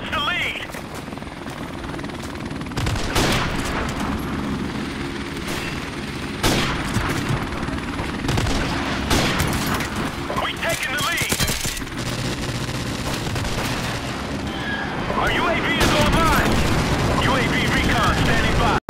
lost the lead. We taking the lead. Our UAV is online. UAV recon standing by.